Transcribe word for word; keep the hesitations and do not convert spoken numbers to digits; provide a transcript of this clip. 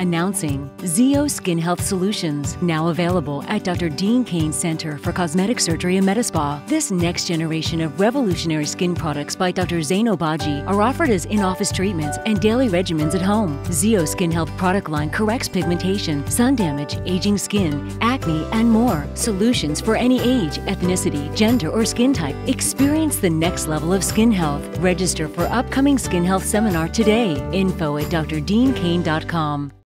Announcing Zeo Skin Health Solutions, now available at Doctor Dean Kane Center for Cosmetic Surgery and Metaspa. This next generation of revolutionary skin products by Doctor Zein Obagi are offered as in-office treatments and daily regimens at home. Zeo Skin Health product line corrects pigmentation, sun damage, aging skin, acne, and more. Solutions for any age, ethnicity, gender, or skin type. Experience the next level of skin health. Register for upcoming skin health seminar today. Info at d r dean kane dot com.